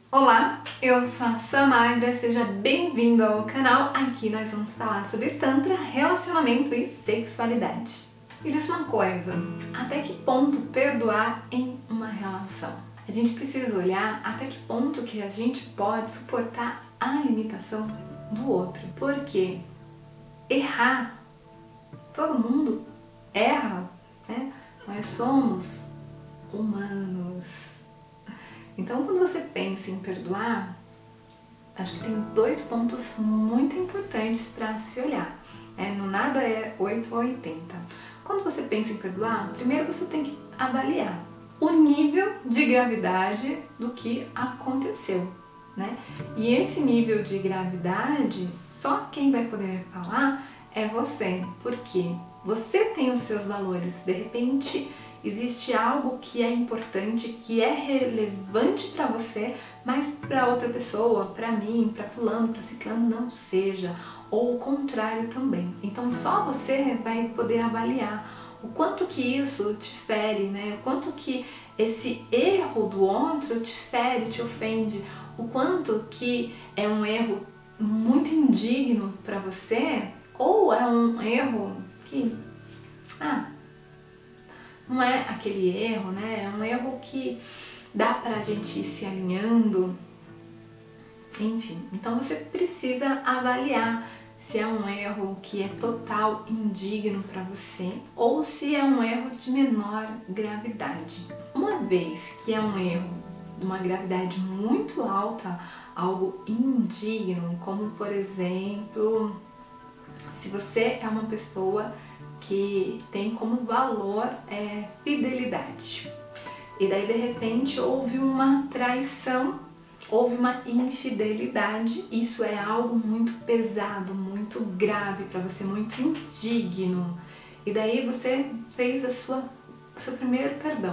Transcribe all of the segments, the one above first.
Olá, eu sou a Samagra, seja bem-vindo ao canal. Aqui nós vamos falar sobre Tantra, relacionamento e sexualidade. Me diz uma coisa, até que ponto perdoar em uma relação? A gente precisa olhar até que ponto que a gente pode suportar a limitação do outro. Porque errar, todo mundo erra, né? Nós somos humanos. Então, quando você pensa em perdoar, acho que tem dois pontos muito importantes para se olhar. No nada é 8 ou 80. Quando você pensa em perdoar, primeiro você tem que avaliar o nível de gravidade do que aconteceu, né? E esse nível de gravidade, só quem vai poder falar é você, porque você tem os seus valores. De repente, existe algo que é importante, que é relevante para você, mas para outra pessoa, para mim, para fulano, para ciclano não seja, ou o contrário também. Então só você vai poder avaliar o quanto que isso te fere, né? O quanto que esse erro do outro te fere, te ofende, o quanto que é um erro muito indigno para você, ou é um erro que não é aquele erro, né? É um erro que dá pra gente ir se alinhando, enfim. Então você precisa avaliar se é um erro que é total indigno para você ou se é um erro de menor gravidade. Uma vez que é um erro de uma gravidade muito alta, algo indigno, como por exemplo, se você é uma pessoa que tem como valor fidelidade. E daí de repente houve uma traição, houve uma infidelidade, isso é algo muito pesado, muito grave para você, muito indigno. E daí você fez o seu primeiro perdão.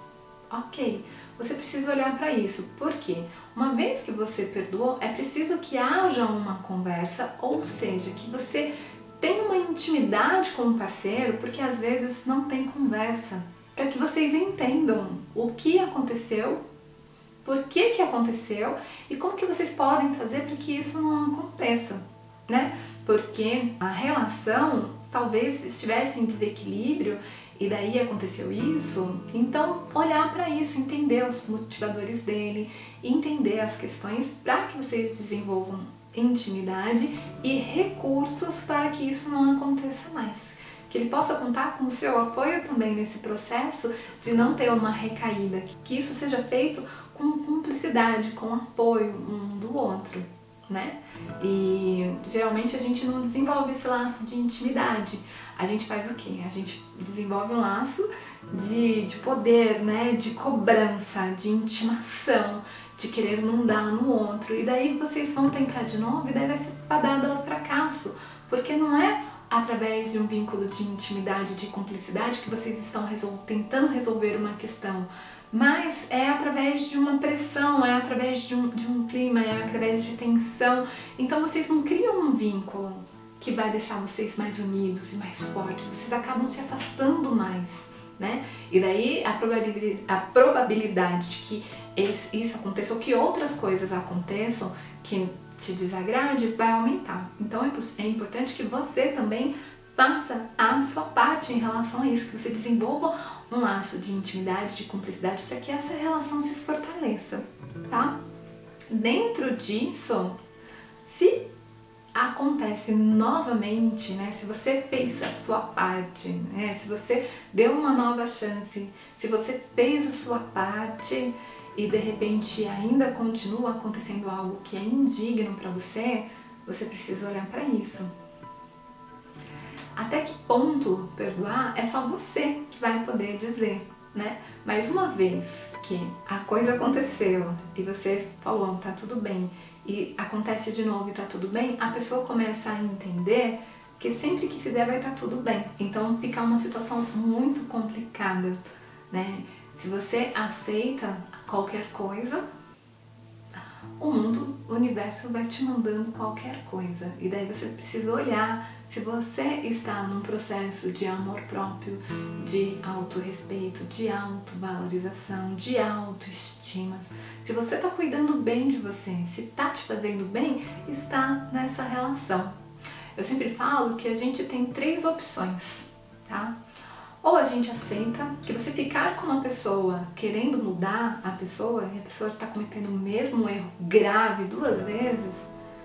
Ok, você precisa olhar para isso, porque uma vez que você perdoou, é preciso que haja uma conversa, ou seja, que você tenha uma intimidade com o parceiro, porque às vezes não tem conversa, para que vocês entendam o que aconteceu, por que aconteceu e como que vocês podem fazer para que isso não aconteça, né? Porque a relação talvez estivesse em desequilíbrio e daí aconteceu isso, então olhar para isso, entender os motivadores dele, entender as questões para que vocês desenvolvam intimidade e recursos para que isso não aconteça mais. Que ele possa contar com o seu apoio também nesse processo de não ter uma recaída, que isso seja feito com cumplicidade, com apoio um do outro, né? E geralmente a gente não desenvolve esse laço de intimidade. A gente faz o quê? A gente desenvolve um laço de poder, né? De cobrança, de intimação, de querer mandar no outro. E daí vocês vão tentar de novo e daí vai ser fadado ao fracasso, porque não é através de um vínculo de intimidade, de cumplicidade que vocês estão tentando resolver uma questão, mas é através de uma pressão, é através de um clima, é através de tensão. Então vocês não criam um vínculo que vai deixar vocês mais unidos e mais fortes, vocês acabam se afastando mais, né? E daí a probabilidade de que isso aconteça ou que outras coisas aconteçam que te desagrade vai aumentar. Então é importante que você também faça a sua parte em relação a isso, que você desenvolva um laço de intimidade, de cumplicidade para que essa relação se fortaleça, tá? Dentro disso, se acontece novamente, né? Se você fez a sua parte, né? Se você deu uma nova chance, se você fez a sua parte e de repente ainda continua acontecendo algo que é indigno para você, você precisa olhar para isso. Até que ponto perdoar é só você que vai poder dizer, né? Mas uma vez que a coisa aconteceu e você falou, tá tudo bem, e acontece de novo e tá tudo bem, a pessoa começa a entender que sempre que fizer vai estar tudo bem. Então fica uma situação muito complicada, né? Se você aceita qualquer coisa, o mundo o universo vai te mandando qualquer coisa. E daí você precisa olhar se você está num processo de amor próprio, de autorrespeito, de autovalorização, de autoestima. Se você está cuidando bem de você, se está te fazendo bem, está nessa relação. Eu sempre falo que a gente tem 3 opções, tá? Ou a gente aceita que você ficar com uma pessoa querendo mudar a pessoa e a pessoa está cometendo o mesmo erro grave 2 vezes,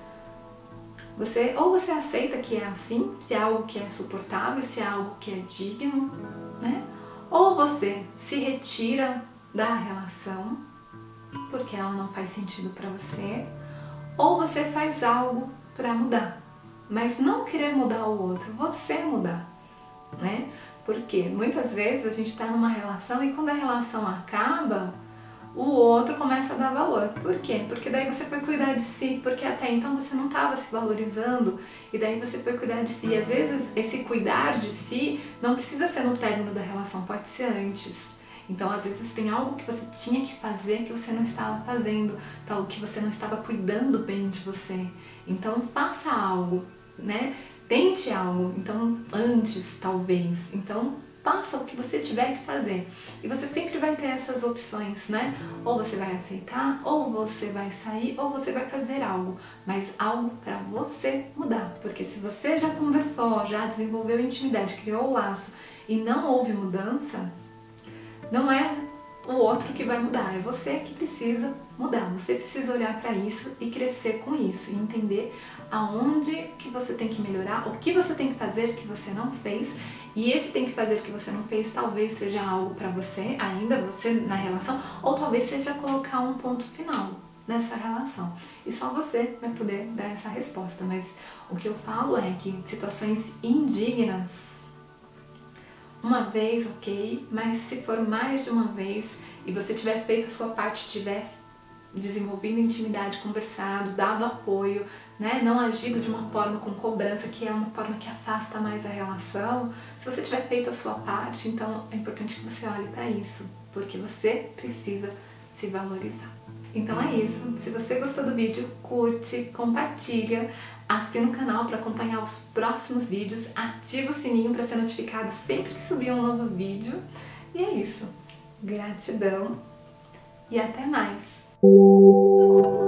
ou você aceita que é assim, se é algo que é suportável, se é algo que é digno, né? Ou você se retira da relação porque ela não faz sentido para você, ou você faz algo para mudar, mas não querer mudar o outro, você mudar, né? Porque muitas vezes a gente está numa relação e quando a relação acaba, o outro começa a dar valor. Por quê? Porque daí você foi cuidar de si, porque até então você não estava se valorizando e daí você foi cuidar de si. E às vezes esse cuidar de si não precisa ser no término da relação, pode ser antes. Então às vezes tem algo que você tinha que fazer que você não estava fazendo, tal que você não estava cuidando bem de você. Então faça algo, né? Tente algo, então antes talvez, então faça o que você tiver que fazer e você sempre vai ter essas opções, né? Ou você vai aceitar, ou você vai sair, ou você vai fazer algo, mas algo para você mudar, porque se você já conversou, já desenvolveu intimidade, criou o laço e não houve mudança, não é o outro que vai mudar, é você que precisa mudar, você precisa olhar para isso e crescer com isso e entender aonde que você tem que melhorar, o que você tem que fazer que você não fez, e esse tem que fazer que você não fez talvez seja algo para você, ainda você na relação, ou talvez seja colocar um ponto final nessa relação. E só você vai poder dar essa resposta, mas o que eu falo é que em situações indignas, uma vez, ok, mas se for mais de uma vez e você tiver feito a sua parte, tiver desenvolvido intimidade, conversado, dado apoio, né, não agido de uma forma com cobrança, que é uma forma que afasta mais a relação, se você tiver feito a sua parte, então é importante que você olhe para isso, porque você precisa se valorizar. Então é isso, se você gostou do vídeo, curte, compartilha, assina o canal para acompanhar os próximos vídeos, ativa o sininho para ser notificado sempre que subir um novo vídeo. E é isso, gratidão e até mais!